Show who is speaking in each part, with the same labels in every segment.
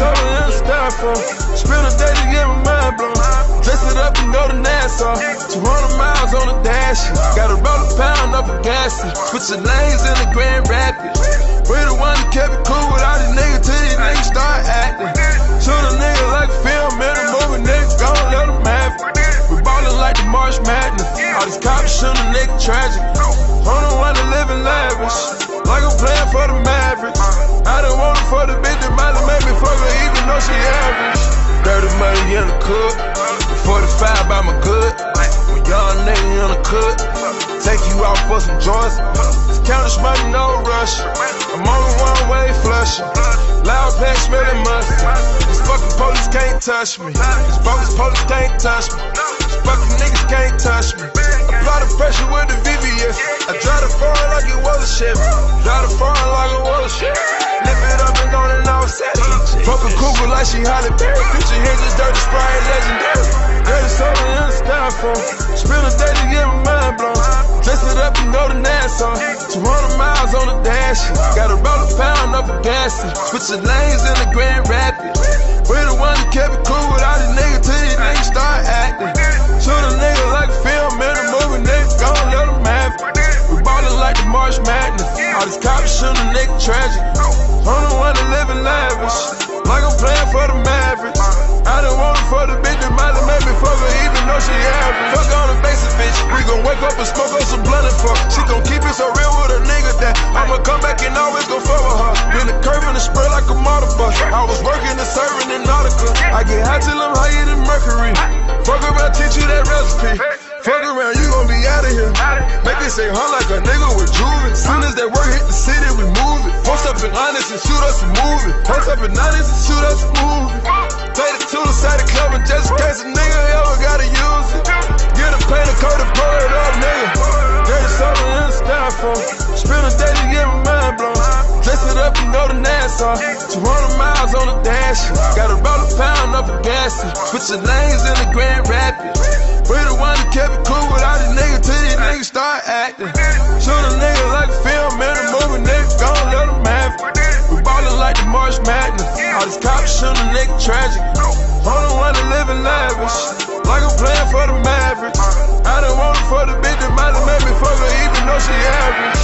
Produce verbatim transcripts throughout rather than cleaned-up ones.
Speaker 1: soda in the styrofoam. Spend a day to get my mind blown. Dress it up and go to Nassau. two hundred miles on the dash. Gotta roll a pound up a gas. Put your lanes in the Grand Rapids. We the one that kept it cool with all these niggas till these niggas start acting. Shoot a nigga like a film in a movie, niggas gon' let them have it. We ballin' like the March Madness. All these cops shoot a nigga tragic. I don't wanna live in lavish, like I'm playing for the Mavericks. I don't want it for the bitch that might have made me fuck her even though she average. Dirty money in the cook, forty-five by my good. When young nigga in the cook, take you out for some joints. Just count this money, no rush. I'm on the one way flushing. Loud pack smelling mustard. These fucking police can't touch me. These bogus police can't touch me. These fucking niggas can't touch me. Apply the pressure with the V V S. I drive the foreign like it was a Chevy. Drive the foreign like it was a Chevy. Lift it up and go and offset it. Fuck a cougar like she Holly Berry. Picture hinges, dirty Sprite, legendary. Dirty soda in the styrofoam. Spend a day to get my mind blown. Dress it up and go to Nassau. two hundred miles on the dash. Gotta roll a pound up a gas. Switch your lanes in the Grand Rapids. We the one that kept it cool with all these niggas till these niggas start acting. Shoot a nigga like a film in a movie, niggas gon' let them have it. We ballin' like the March Madness. All these cops shoot a nigga tragic. I don't wanna live in lavish, like I'm playing for the Mavericks. I don't want it for the bitch that might have made me fuck her even though she average. Fuck on the basic bitch, we gon' wake up and smoke up some blunt and fuck. She gon' keep it so real with a nigga that I'ma come back and always gon' fuck with her. Been the curve and the spread like a motor bus. I was working and serving in Nautica. I get high till I'm higher than Mercury. Fuck around, teach you that recipe. Fuck around, you gon' be out of here. Make it say huh like a nigga with juvie. Soon as that work hit the city, we move it. Post up in honest and shoot us a movie. Post up in honest and shoot us a movie. Take it to the side of the club and just in case a nigga ever gotta use it. Get a paint, a coat, and pour it up, nigga. Dirty soda in the styrofoam. Spend a day to get my mind blown. Dress it up and go to Nassau. two hundred miles on the dash. Gotta roll a pound up a gas. Put your lanes in the Grand Rapids. We the one that kept it cool with all these niggas till these niggas start acting. Shoot a nigga like a film in a movie, niggas gon' let them have it. We ballin' like the March Madness. All these cops shoot a nigga tragic. I don't wanna live in lavish, like I'm playing for the Mavericks. I don't want it for the bitch that might have made me fuck her even though she average.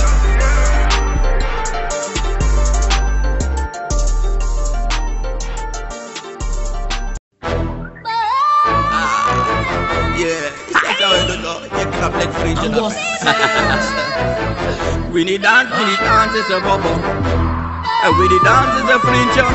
Speaker 2: We need dance, we need dance is a bubble. And we need dance is a fringe.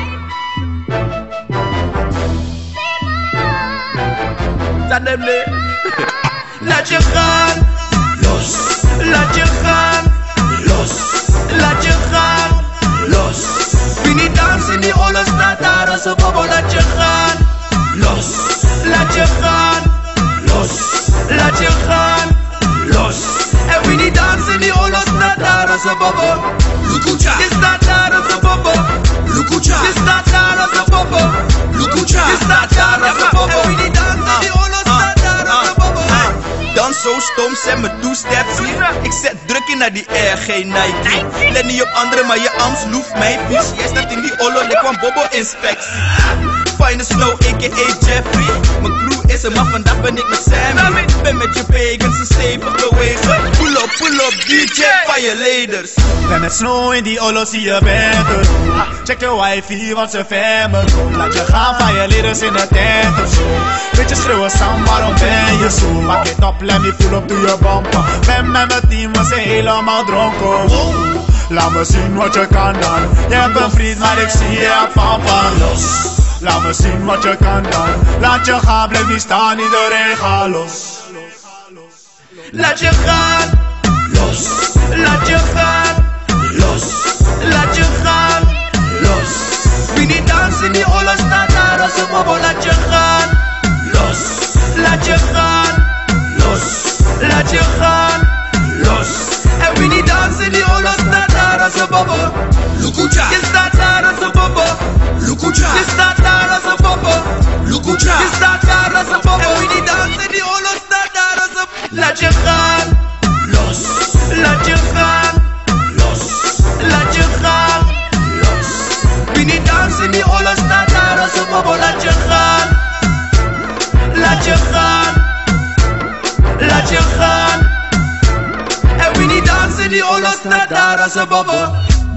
Speaker 2: Suddenly, laat je gaan, los. Laat je gaan, los. Laat je gaan, los. We need dance in die olle staat daar als een bubble. Laat je gaan, los. Laat je gaan, los. Laat je gaan, los. En we need dance in die olle staat daar als een bubble. Lukucha, je staat daar als een bubble. Lukucha, je staat daar als een bubble. Lukucha, je staat daar als een bubble. En we need dance in die olle staat daar als een bubble. Dan zo stom zijn mijn two-steps hier. Ik zet druk in naar die air, geen Nike. Let niet op anderen, maar je arms loeft mij vies. Jij staat in die olo, ik kwam bobo inspectie. Fine Snow, a k a. Jeffrey. Mijn crew is er, maar vandaag ben ik met Sammy. Ben met je pagans, een stevig bewegen. Pull up, pull up, D J, violators.
Speaker 3: Ben met Snow in die olo, zie je beter. Check je wifi, want ze vermen. Laat je gaan, violators in de tent of zo. Beetje schreeuwen Sam, waarom ben je zo? Maak het op, let me pull up to je bumper. Ben met mijn team, we zijn helemaal dronken. Laat me zien wat je kan dan. Je hebt een vriend, maar ik zie je van van los. Laat me zien wat je kan dan. Laat je gaan, blijf niet staan, iedereen ga los.
Speaker 2: Laat je gaan, los. Laat je gaan, los. Laat je gaan, los. We need dance in die olle staat daar als een bubble. Laat je gaan, los. Laat je gaan, los. Laat je gaan, los. En we need dance in die olle staat daar als een bubble. Lukucha, je staat daar als een bubble. Lukucha, je staat daar als een bubble. Lukucha, je staat daar als een bubble. En we need dance in die olle staat daar als een bubble. Laat je gaan, los. Laat je gaan, los. Laat je gaan, los. We need dance in in die Olle Stadt, daar is een bobo, laat je gaan. Laat je gaan. Laat je gaan. En wie niet dansen in die Olle Stadt, daar is een bobo.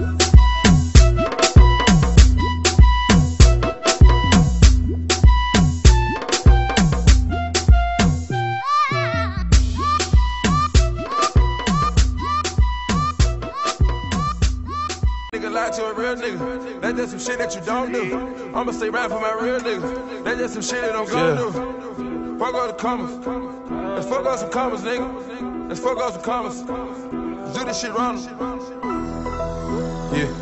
Speaker 1: Lie to a real nigga. That's just some shit that you don't do. I'ma stay right for my real nigga. That's just some shit that I'm gonna do. Fuck all the commas. Let's fuck out some commas, nigga. Let's fuck out some commas. Let's do this shit wrong. Yeah.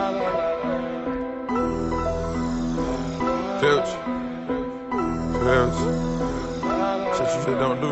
Speaker 1: Filch. Filch. Shit you shit don't do.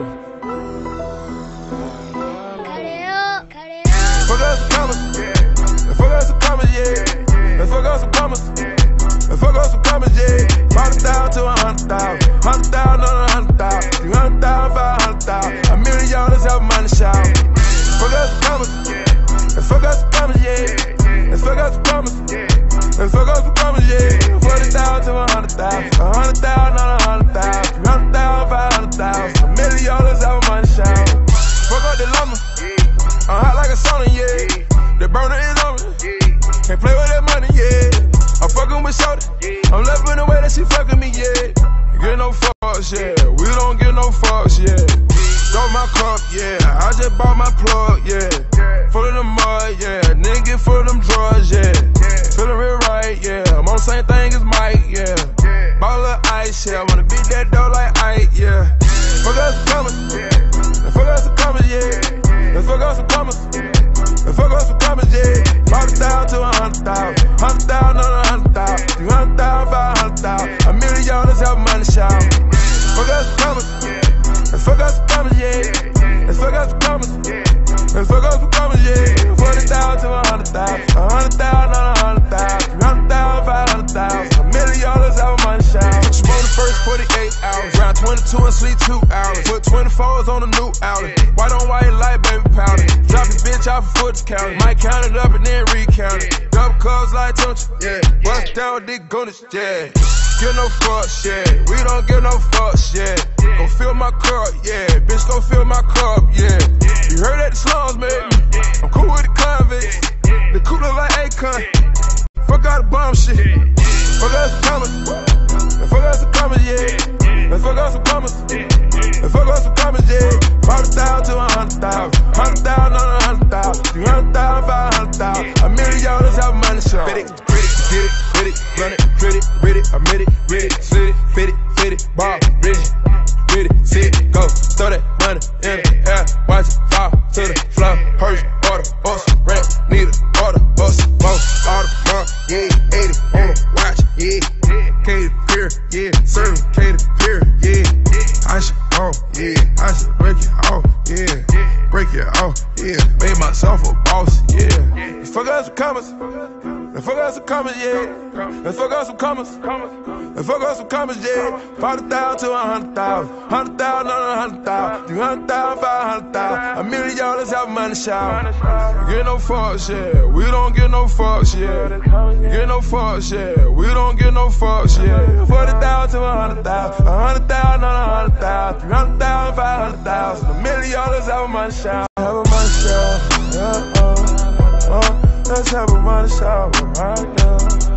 Speaker 1: Fuck out some commas. Let's fuck out some commas, yeah. Let's fuck out some commas. Let's fuck out some commas, yeah. Bought it down to a hundred thousand. Hundred thousand on a hundred thousand. Three hundred thousand, five hundred thousand. A million dollars help money shout. Fuck out some commas. Let's fuck out some commas, yeah. Let's fuck out some commas. Let's fuck out some commas, yeah. Forty thousand to a hundred thousand. A hundred thousand on a hundred thousand. Three hundred thousand, five hundred thousand. A million dollars help money shout. Fuck out the lumber. I'm hot like a sauna, yeah. The burner is on me. Can't play with that money, yeah. I'm fucking with shorty. I'm loving the way that she fucking me, yeah. Get no fucks, yeah. We don't get no fucks, yeah. Throw my cup, yeah. I just bought my plug, yeah. Full of the mud, yeah. Nigga full of them drugs, yeah. Feeling real right, yeah. I'm on the same thing as Mike, yeah. Ball of ice, yeah. I wanna beat that dough like Ike, yeah. Fuck out some commas. Fuck out some commas, yeah. Let's fuck out some commas. Let's fuck out some commas, yeah. Bought it down to a hundred thousand. Hundred thousand on a hundred thousand. Three hundred thousand, five hundred thousand. A million dollars help money shout. Fuck out some commas. Let's fuck out some commas, yeah. Let's fuck out some commas. Let's fuck out some commas, yeah. Forty thousand to a hundred thousand. A hundred thousand on a hundred thousand. Three hundred thousand, five hundred thousand. A million dollars help money shout. Put you on the first forty-eight hours. Round twenty-two and sleep two hours. Put twenty-fours on the new outlet. White on white light, baby powder. Drop this bitch off a foot counter. Might count it up and then recount it. Double cups like Tunch, yeah. Bust down with Dick Gunners, yeah. Give no fucks, yeah. We don't give no fucks, yeah. Go fill my cup, yeah. Bitch, go fill my cup, yeah. You heard that the slums, man. I'm cool with the convicts. The cool look like Akon. Fuck out the bomb shit. Fuck out some commas. Fuck out some commas, yeah. Let's fuck out some commas. Let's fuck out some commas, yeah. Bought it down to a hundred thousand. Hundred thousand on a hundred thousand. Three hundred thousand, five hundred thousand. A million dollars help money show. Fit it, grit it, get it, fit it, run it, grit it, read it, admit it, read it, slit it, fit it, fit it, ball, rigid, get it, sit it, go, throw that money in the air, watch it fall to the floor, Hershey, order, bus, rent, need a order, bus, boss, order, mark, yeah, eighty on the watch, yeah, Katy Pier, yeah, serving Katy Pier, yeah, I should off, yeah, I should break it off, yeah, break it off, yeah, made myself a boss, yeah, let's fuck out some commas, let's fuck out some commas, yeah, let's fuck out some commas, let's fuck out some commas, yeah, bought it down to a hundred thousand, hundred thousand on a hundred thousand, three hundred thousand, five hundred thousand, a million dollars help money shout, get no fucks, yeah, we don't get no fucks, yeah, get no fucks, yeah, we don't get no fucks, yeah, forty thousand to a hundred thousand, a hundred thousand on a hundred thousand, three hundred thousand, five hundred thousand, a million dollars help money shout, have a money shout, yeah, oh, oh. Let's have a money shower right now.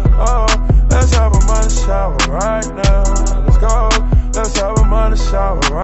Speaker 1: Oh, let's have a money shower right now. Let's go. Let's have a money shower right now.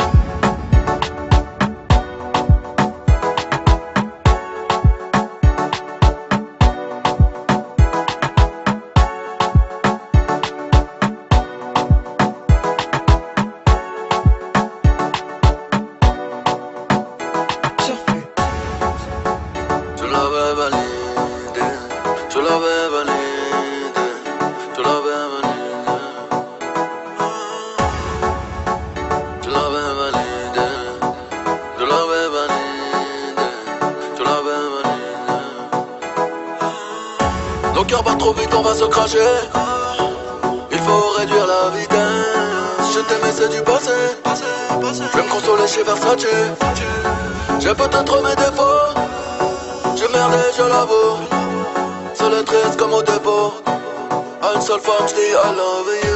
Speaker 4: Nos cœurs battent trop vite, on va se cracher. Il faut réduire la vitesse. Je t'aimais, c'est du passé. Je vais me consoler chez Versace. J'ai peut-être mes défauts. Je merde et je l'avoue. Seul et triste comme au dépôt. À une seule femme, je dis I love you.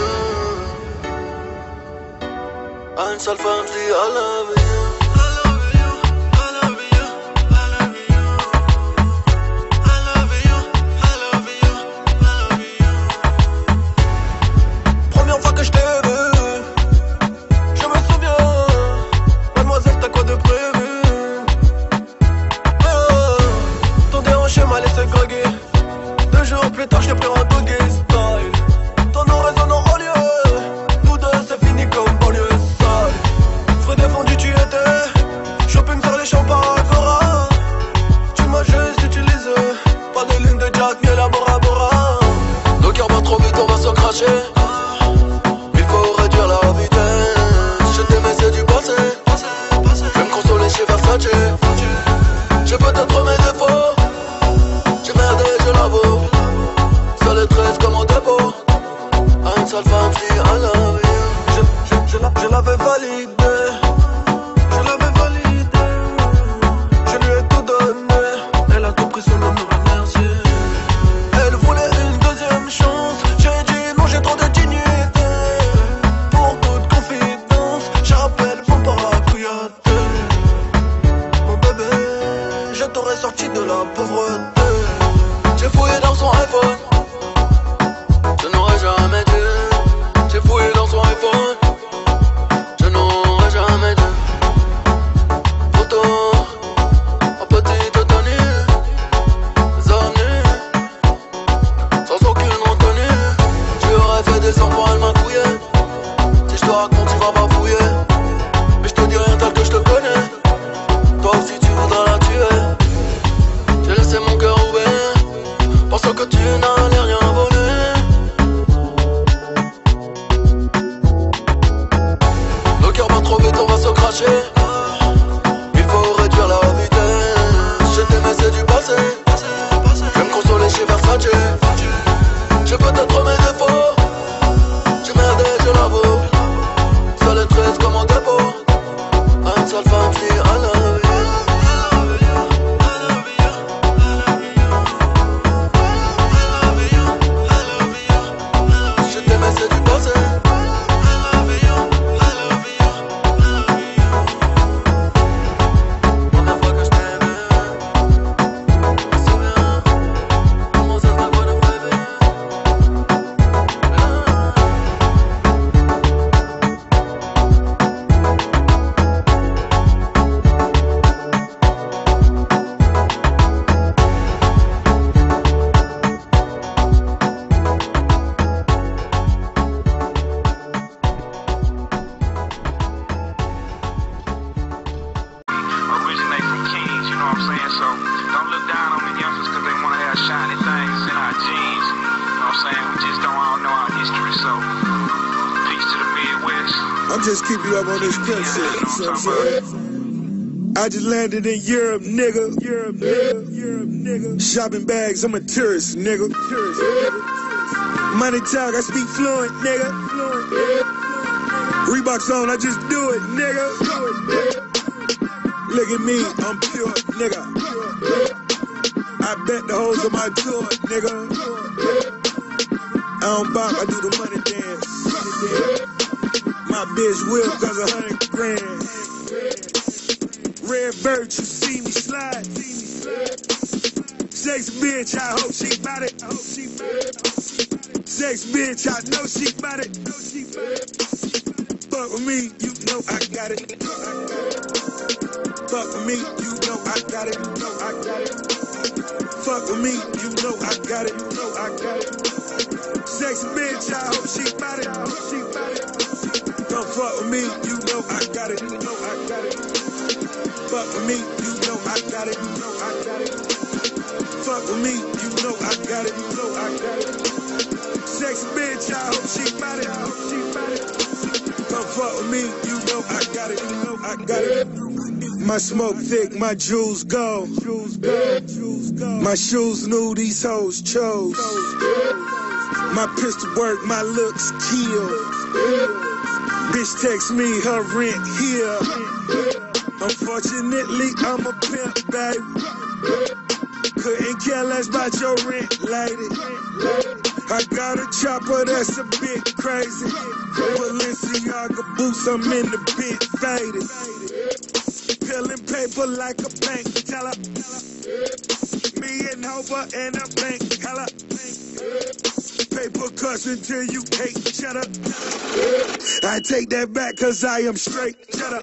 Speaker 4: À une seule femme, je dis I love you.
Speaker 1: Il faut réduire la vitesse. Je t'aimais, c'est du passé. Je vais me consoler chez Versace. J'ai peut-être mes défauts. J'ai merdé, je l'avoue. Seul et treize comme au dépôt. À une seule femme, je dis I love you. Je, je, je, la, je l'avais validé. Je l'avais validé. Je lui ai tout donné. Elle a tout pris sans me remercier. Elle voulait une deuxième chance. J'ai dit non, j'ai trop de dignité. Pour toute confidence, j'appelle mon parapluiate. Mon bébé, je t'aurais sorti de la pauvreté. J'ai fouillé dans son iPhone. Je n'aurais jamais dû. J'ai fouillé dans son iPhone. Je n'aurais jamais dû. Photo en petite tenue. Hommes nus, sans aucune retenue. Tu aurais fait des enfants, elle m'a couillé. Si je te raconte, tu vas bafouiller. Mais je te dis rien tel que je te connais. Toi aussi tu voudras la tuer. J'ai laissé mon cœur ouvert, pensant que tu n'allais rien voler. Le cœur bat trop vite, on va se cracher. Il faut réduire la vitesse. Je t'aimais, c'est du passé. Je vais me consoler chez Versace. J'ai peut-être mes défauts. J'ai merdé, je l'avoue. Seul et treize comme au dépôt. À une seule femme, je dis I love you. Je t'aimais, c'est du passé. Première fois que je t'aimais, je me souviens comment ça t'a quoi de rêver.
Speaker 5: Originate from kings, you know what I'm saying? So don't look down on the youngsters because they want to have shiny things in our jeans. You know what I'm saying? We just don't all know our history, so peace to the Midwest.
Speaker 1: I'm just keeping you up on this crib shit. You know what I'm saying? I just landed in Europe, nigga. Europe, nigga. Europe, nigga. Shopping bags, I'm a tourist, nigga. Tourist, nigga. Money talk, I speak fluent, nigga. Fluent, nigga. Reeboks on, I just do it, nigga. Do it, nigga. Look at me, I'm pure, nigga. I bet the hoes on my tour, nigga. I don't bop, I do the money dance. My bitch will cause a hundred grand. Red bird, you see me slide. Sex bitch, I hope she bout it. I hope she bout it. Sex bitch, I know she bout it. Know she bout it. Fuck with me, you know I got it. Fuck with me, you know I got it. You know I got it. Fuck with me, you know I got it. You know I got it. Sex bitch, I hope she bout it. I hope she bout it. Don't fuck with me, you know I got it. You know I got it. Fuck with me, you know I got it. You know I got it. Fuck with me, you know I got it. You know I got it. Sex bitch, I hope she bout it. I hope she bout it. Come fuck with me, you know I got it. You know I got it. My smoke thick, my jewels go. My shoes new, these hoes chose. My pistol work, my looks kill. Bitch text me her rent here. Unfortunately, I'm a pimp, baby. Couldn't care less about your rent, lady. I got a chopper that's a bit crazy. Balenciaga boots, I'm in the bit faded. Peeling paper like a bank teller. Me and Hova and a bank teller. Paper cuts until you hate cheddar. I take that back cause I am straight cheddar.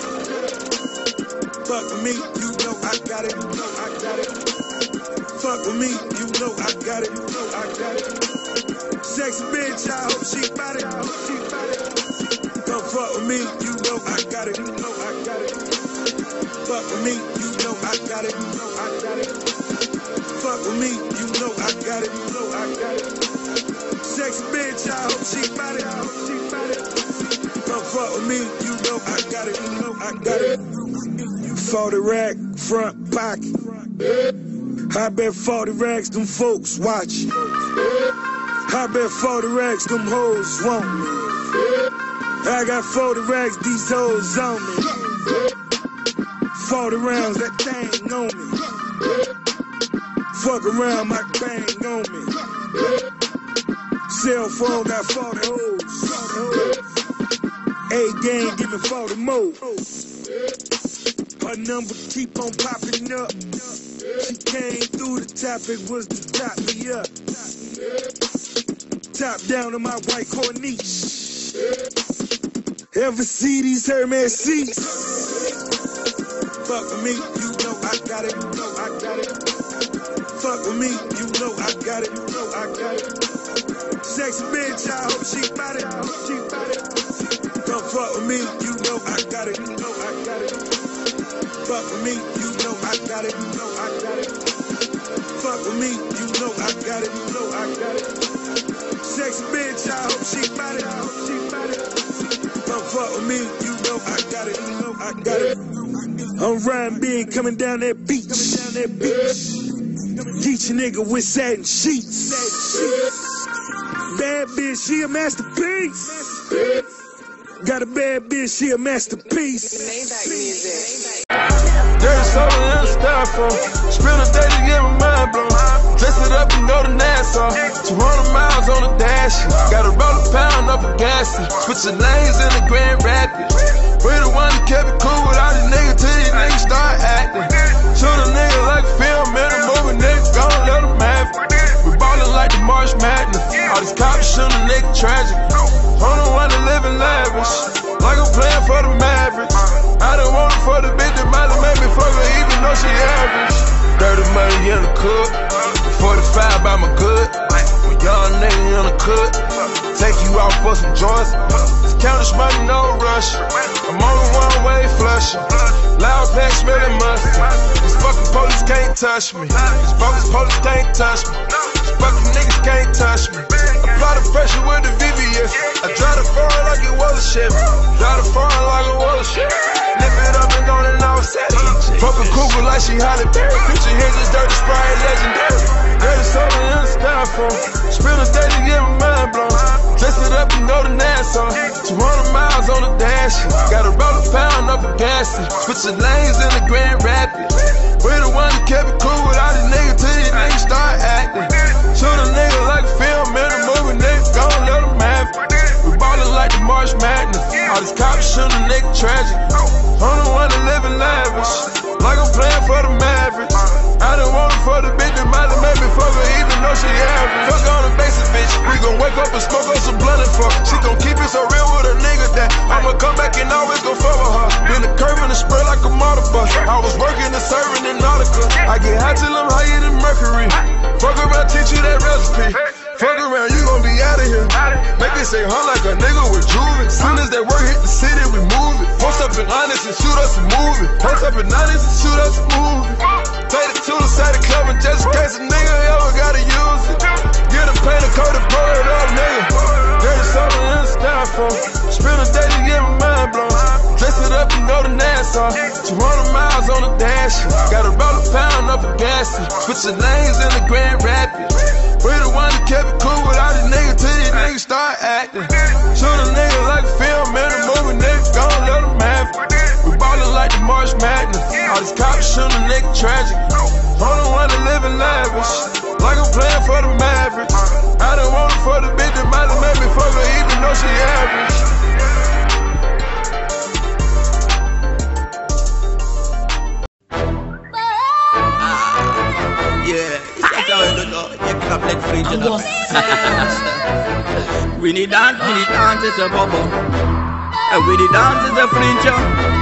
Speaker 1: Fuck with me, you know I got it, you know I got it. Fuck with me, you know I got it, you know I got it. Sexy bitch, I hope she bout it, I hope she bout it. Come fuck with me, you know I got it, you know I got it. Fuck with me, you know I got it, you know I got it. Fuck with me, you know I got it, you know I got it. Sexy bitch, I hope she bout it, I hope she bout it. Come fuck with me, you know I got it, you know I got it. forty rack, front pocket. I bet forty racks, them folks watch. I bet forty racks, them hoes want me. I got forty racks, these hoes on me. forty rounds, that thing on me. Fuck around, my bang on me. Cell phone got forty hoes. A gang, give me forty more. Her number keep on popping up. She came through, the topic was to top me up. Top down on my white corniche. Ever see these Hermes seats? Fuck with me, you know I got it, you know I got it. Fuck with me, you know I got it, you know I got it. Sexy bitch, I hope she bout it, I hope she bout it. Come fuck with me, you know I got it, you know I got it. Fuck with me, you know I got it, you know I got it. Fuck with me, you know I got it, you know I got it. Sexy bitch, I hope she bout it, I hope she bout it. Come fuck with me, you know I got it, you know I got it. I'm riding big, coming down that beach, coming down that beach. Geech a nigga with satin sheets. Bad bitch, she a masterpiece. Got a bad bitch, she a masterpiece.
Speaker 4: Dirty soda in the styrofoam. Spend a day to get my mind blown. Dress it up and go to Nassau. two hundred miles on the dash. Gotta roll a pound up a gas. Switching lanes in the Grand Rapids. We the one that kept it cool with all these niggas till these niggas start acting. Shoot a nigga like film in a movie, niggas gon' let them have it. We ballin' like the March Madness. All these cops shoot a nigga tragic. I'm the one that living lavish, like I'm playing for the Mavericks. I don't want it for the bitch that might have made me fuck her even though she average. Dirty money in the cook, forty-five by my good. When young nigga in the cook, take you out for some joints. Count this money, no rush. I'm on the one-way flushing. Loud pack smelling mustard. These fucking police can't touch me. These bogus police can't touch me. These fucking niggas can't touch me. Apply the pressure with the V V S. I drive the foreign like it was a Chevy. Drive the foreign like it was a Chevy. Lift it up and go and offset it. Fucking Cougar like she Holly Berry. Picture here just dirty Sprite legendary. Dirty soda in the styrofoam. Spend a day to get my mind blown. Dress it up and go to Nassau. two hundred miles on the dash. Gotta roll a pound up a gas. Switching lanes in the Grand Rapids. We the one that kept it cool with all these niggas till these niggas start acting. Shoot a nigga like film in a movie, niggas gon' let them have it. We ballin' like the March Madness. All these cops shoot a nigga tragic. I'm the one that living lavish, like I'm playing for the Mavericks. I don't want it for the bitch that might have made me fuck her even though she average. Fuck on the basic bitch, we gon' wake up and smoke on some blunt and fuck. She gon' keep it so real with a nigga that I'ma come back and always gon' fuck with her. Then the curve and the spray like a motor bus. I was working and serving in Nautica. I get high till I'm higher than Mercury. Fuck around, teach you that recipe. Fuck around, you gon' be out of here. Make it say huh like a nigga with juvie. Soon as that work hit the city, we move it. Post up in honest and shoot us a movie. Post up in honest and shoot us a movie. Take it to the side of the club and just in case a nigga ever gotta use it. Get a paint a coat and pour it up, nigga. Dirty soda in the styrofoam. Spend a day to get my mind blown. Dress it up and go to Nassau. two hundred miles on the dash. Gotta roll a pound up a gas. Switching lanes in the Grand Rapids. We the one that kept it cool with all these niggas till these niggas start acting. Shoot a nigga like film in a movie, niggas gon' let them have it. We ballin' like the March Madness. All these cops shoot a nigga tragic. I'm the one that living lavish, like I'm playing for the Mavericks. I don't want
Speaker 2: We need dance, we need dance, it's a bubble. En we need dance, it's a vriendje.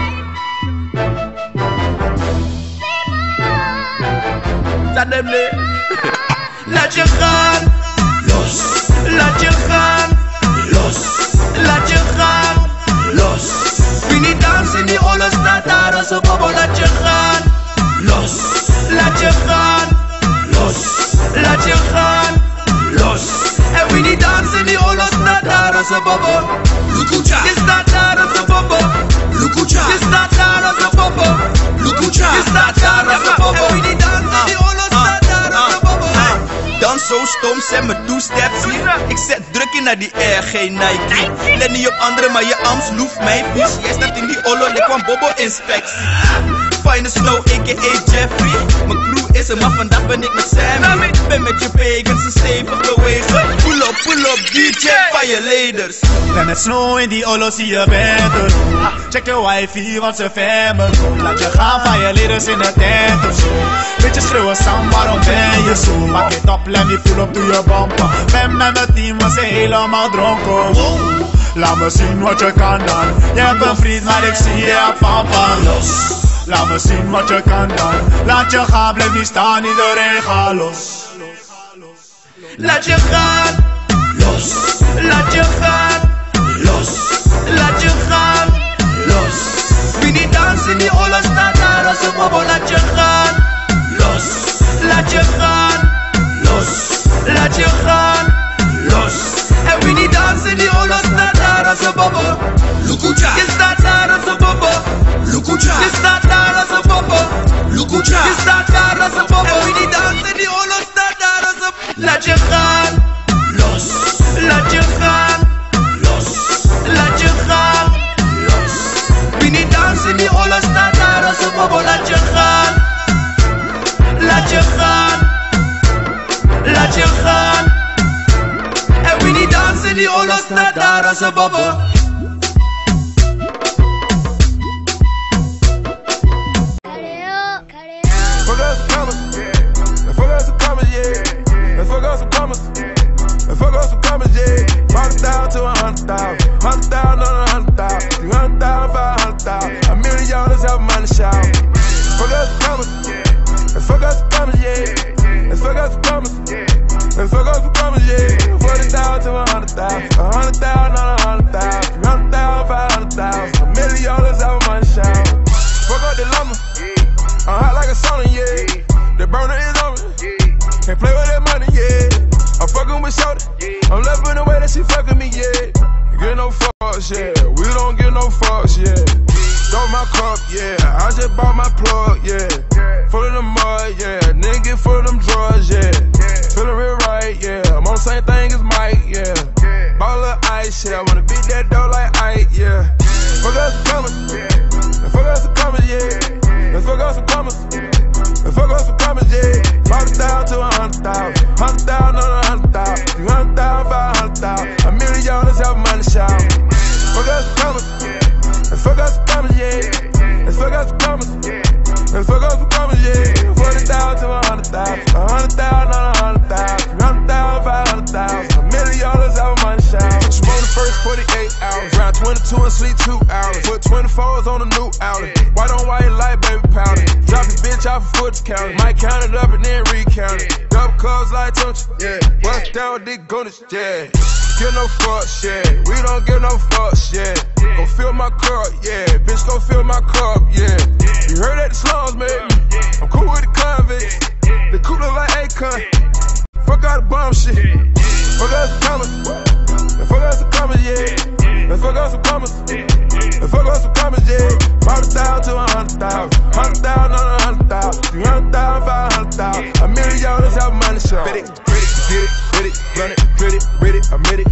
Speaker 2: Zat hem nee. Laat je gaan. Los. Laat je gaan. Los. Laat je gaan. Los. We need dance in die olle staat daar als een bubble. Laat je gaan. Los. Laat je gaan. Los. Laat je gaan. Los. En we need dance in die olle staat daar als een bubble. Lukucha. Je staat daar als een bubble. Lukucha. Je staat daar als een bubble. Lukucha. Je staat daar als een bubble. En we need dance in die olle staat daar als een bubble. Dan zo stom zijn mijn two-steps hier. Ik zet druk in naar die air, geen Nike. Let niet op anderen, maar je arms loeft mij vies. Jij staat in die olo, ik kwam bobo inspectie. Fine Snow, a k a. Jeffrey. Mijn crew is er, maar vandaag ben ik met Sammy. Ben met je pagans, ze stevig bewegen. Pull up, pull up, D J, violators.
Speaker 3: Ben met Snow in die olo, zie je beter. Check je wifi, want ze femmen. Laat je gaan van je leaders in de tent of zo. Beetje schreeuwen Sam, waarom ben je zo? Maak het op, let me pull up to je bumper. Ben met mijn team, we zijn helemaal dronken. Wow. Laat me zien wat je kan dan. Je hebt een vriend, maar ik zie je op pampa. Los. Laat me zien wat je kan dan. Laat je gaan, blijf niet staan, iedereen ga los.
Speaker 2: Laat je gaan. Los. Laat je gaan. Los. Laat je gaan. Los. We need dance in die olle staat daar als een bubble. Laat je gaan. Los. Laat je gaan. Los. Laat je gaan. Los. En we need dance in die olle staat daar als een bubble. Lukucha. Je staat daar als een bubble. Lukucha. Je staat daar als een bubble. Lukucha. Je staat daar als een bubble. En we need dance in die olle staat daar als een bubble. Laat je gaan. Los. Laat je gaan. Los. Laat je gaan. Los. We need dance in die olle staat daar als een bubble. Laat je gaan. Laat je gaan. Laat je gaan. En we need dance in die olle staat daar als een bubble.
Speaker 1: Fuck us some commas, yeah. And fuck us some commas, yeah. And fuck us some commas, and fuck us some commas, yeah. Brought it down to a hundred thousand, hundred thousand on a hundred thousand, three hundred thousand, five hundred thousand. A million dollars have money shout. Fuck us some commas, and fuck us some commas, yeah. And fuck us some commas, and fuck us some commas, yeah. Forty thousand to a hundred thousand, a hundred thousand on a hundred thousand, three hundred thousand, five hundred thousand. A million dollars have money shout. Fuck up the lumber. I'm hot like a sauna, yeah. The burner is on me. Can't play with that money, yeah. I'm fucking with Shorty. I'm loving the way that she fucking me, yeah. Get no fucks, yeah. We don't get no fucks, yeah. Throw my cup, yeah. I just bought my plug, yeah. Full of the mud, yeah. Nigga full of them drugs, yeah. Feeling real right, yeah. I'm on the same thing as Mike, yeah. Ball of ice, yeah. I wanna beat that dough like Ike, yeah. Fuck us some commas, fuck us some commas, yeah. And fuck us some commas, and fuck us some commas, yeah. Brought it down to a hundred thousand, hundred thousand on a hundred thousand, three hundred thousand, five hundred thousand. A million dollars have money shout. Fuck us some commas, and fuck us some commas, yeah. And fuck us some commas, and fuck us some commas, yeah. Forty thousand to a hundred thousand, a hundred thousand on a hundred thousand, three hundred thousand, five hundred thousand. A million dollars have money shout. Smoke the first forty-eight hours, round twenty-two and sleep two hours. Put twenty-fours on a new outlet. White on white light, baby powder. Drop his bitch off a foot count. Might count it up and then recount it. Double cups like touch, yeah. Bust down with dick gunners, yeah. Give no fucks, yeah. We don't give no fucks, yeah. Go fill my cup, yeah. Bitch, go fill my cup, yeah. You heard that the slums, man. I'm cool with the convicts. The cool look like Akon. Fuck out the bum shit. Fuck us some commas. And fuck us some commas, yeah. And fuck us some commas. And fuck us some commas, yeah. Brought it down to a hundred thousand, hundred thousand on a hundred thousand, three hundred thousand, five hundred thousand. A million dollars have money show. Bet it, get it, get it, run it, grit it, read it, I made it.